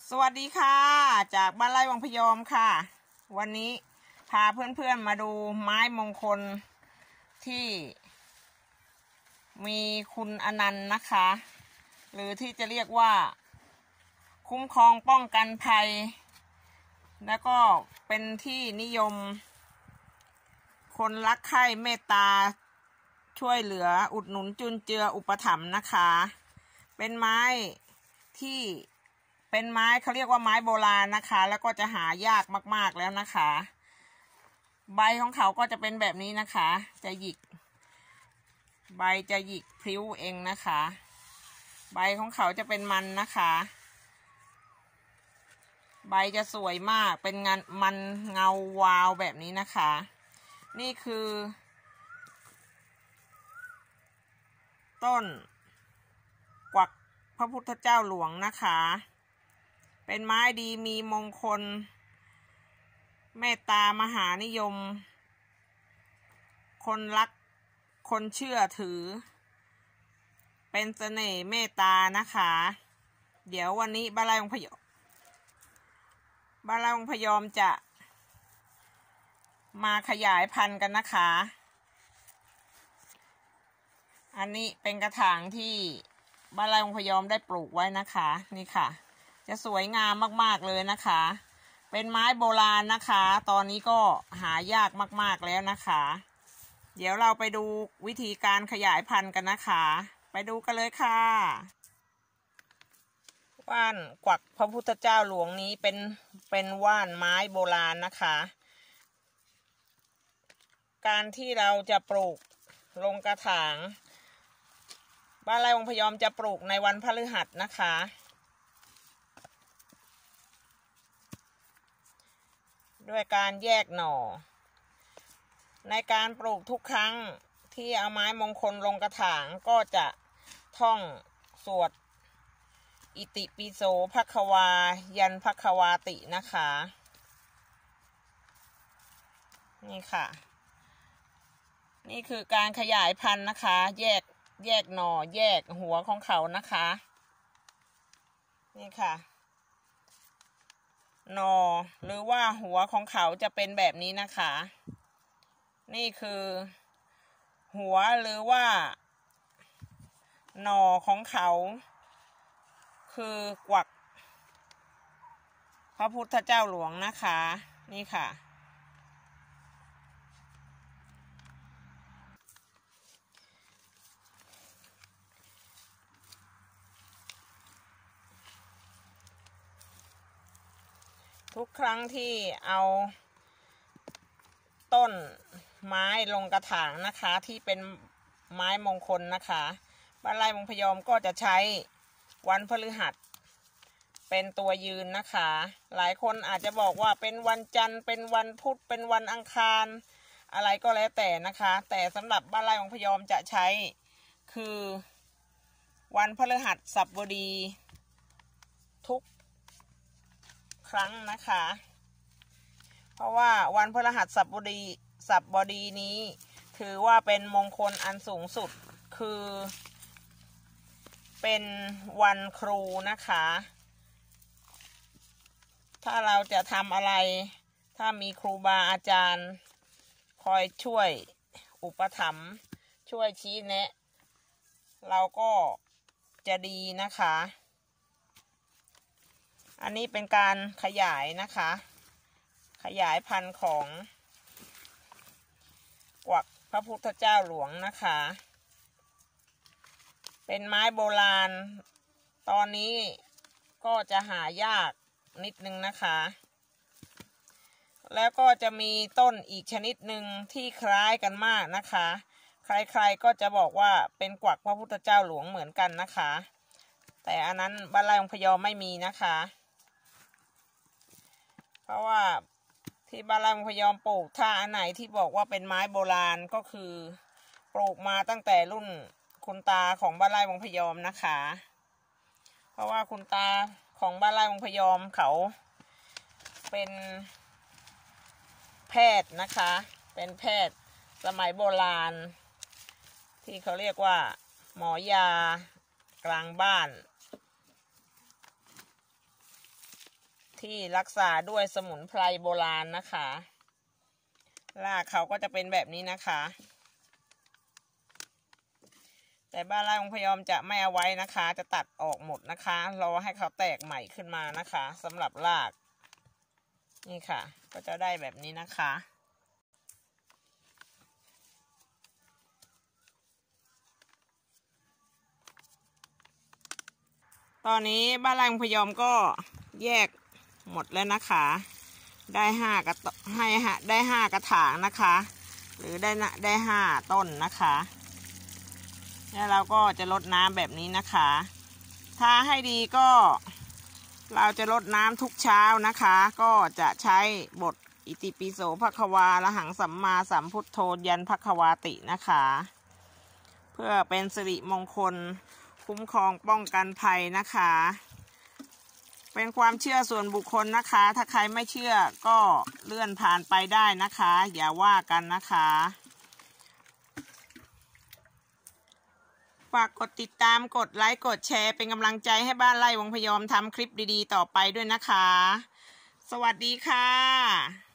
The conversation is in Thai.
สวัสดีค่ะจากบ้านไร่วังพยอมค่ะวันนี้พาเพื่อนๆมาดูไม้มงคลที่มีคุณอนันต์นะคะหรือที่จะเรียกว่าคุ้มครองป้องกันภัยแล้วก็เป็นที่นิยมคนรักใคร่เมตตาช่วยเหลืออุดหนุนจุนเจืออุปถัมภ์นะคะเป็นไม้ที่เป็นไม้เขาเรียกว่าไม้โบราณนะคะแล้วก็จะหายากมากๆแล้วนะคะใบของเขาก็จะเป็นแบบนี้นะคะจะหยิกใบจะหยิกพลิ้วเองนะคะใบของเขาจะเป็นมันนะคะใบจะสวยมากเป็นมันเงาวาวแบบนี้นะคะนี่คือต้นกวักพระพุทธเจ้าหลวงนะคะเป็นไม้ดีมีมงคลเมตตามหานิยมคนรักคนเชื่อถือเป็นเสน่ห์เมตตานะคะเดี๋ยววันนี้บ้านไร่วังพยอมจะมาขยายพันธุ์กันนะคะอันนี้เป็นกระถางที่บ้านไร่วังพยอมได้ปลูกไว้นะคะนี่ค่ะจะสวยงามมากๆเลยนะคะเป็นไม้โบราณนะคะตอนนี้ก็หายากมากๆแล้วนะคะเดี๋ยวเราไปดูวิธีการขยายพันธุ์กันนะคะไปดูกันเลยค่ะว่านกวักพระพุทธเจ้าหลวงนี้เป็นว่านไม้โบราณนะคะการที่เราจะปลูกลงกระถางบ้านไร่วังพยอมจะปลูกในวันพฤหัสนะคะด้วยการแยกหน่อในการปลูกทุกครั้งที่เอาไม้มงคลลงกระถางก็จะท่องสวดอิติปิโสภควายันภควาตินะคะนี่ค่ะนี่คือการขยายพันธุ์นะคะแยกหน่อแยกหัวของเขานะคะนี่ค่ะหน่อหรือว่าหัวของเขาจะเป็นแบบนี้นะคะนี่คือหัวหรือว่าหน่อของเขาคือกวักพระพุทธเจ้าหลวงนะคะนี่ค่ะทุกครั้งที่เอาต้นไม้ลงกระถางนะคะที่เป็นไม้มงคลนะคะบ้านไร่วังพยอมก็จะใช้วันพฤหัสเป็นตัวยืนนะคะหลายคนอาจจะบอกว่าเป็นวันจันทร์เป็นวันพุธเป็นวันอังคารอะไรก็แล้วแต่นะคะแต่สำหรับบ้านไร่วังพยอมจะใช้คือวันพฤหัสบดีทุกครั้งนะคะเพราะว่าวันพฤหัสบดีนี้ถือว่าเป็นมงคลอันสูงสุดคือเป็นวันครูนะคะถ้าเราจะทำอะไรถ้ามีครูบาอาจารย์คอยช่วยอุปถัมภ์ช่วยชี้แนะเราก็จะดีนะคะอันนี้เป็นการขยายนะคะขยายพันธุ์ของกวักพระพุทธเจ้าหลวงนะคะเป็นไม้โบราณตอนนี้ก็จะหายากนิดนึงนะคะแล้วก็จะมีต้นอีกชนิดหนึ่งที่คล้ายกันมากนะคะใครๆก็จะบอกว่าเป็นกวักพระพุทธเจ้าหลวงเหมือนกันนะคะแต่อันนั้นบ้านไร่วังพยอมไม่มีนะคะเพราะว่าที่บ้านไร่วังพยอมปลูกถ้าอันไหนที่บอกว่าเป็นไม้โบราณก็คือปลูกมาตั้งแต่รุ่นคุณตาของบ้านไร่วังพยอมนะคะเพราะว่าคุณตาของบ้านไร่วังพยอมเขาเป็นแพทย์นะคะเป็นแพทย์สมัยโบราณที่เขาเรียกว่าหมอยากลางบ้านที่รักษาด้วยสมุนไพรโบราณนะคะรากเขาก็จะเป็นแบบนี้นะคะแต่บ้านไร่องค์พยอมจะไม่เอาไว้นะคะจะตัดออกหมดนะคะรอให้เขาแตกใหม่ขึ้นมานะคะสำหรับรากนี่ค่ะก็จะได้แบบนี้นะคะตอนนี้บ้านไร่องค์พยอมก็แยกหมดแล้วนะคะได้5 กระถางนะคะหรือได้5 ต้นนะคะแล้วเราก็จะรดน้ำแบบนี้นะคะถ้าให้ดีก็เราจะรดน้ำทุกเช้านะคะก็จะใช้บทอิติปิโสภควาระหังสัมมาสัมพุทโธยันภควาตินะคะเพื่อเป็นสิริมงคลคุ้มครองป้องกันภัยนะคะเป็นความเชื่อส่วนบุคคลนะคะถ้าใครไม่เชื่อก็เลื่อนผ่านไปได้นะคะอย่าว่ากันนะคะฝากกดติดตามกดไลค์กดแชร์เป็นกำลังใจให้บ้านไร่วงพยอมทำคลิปดีๆต่อไปด้วยนะคะสวัสดีค่ะ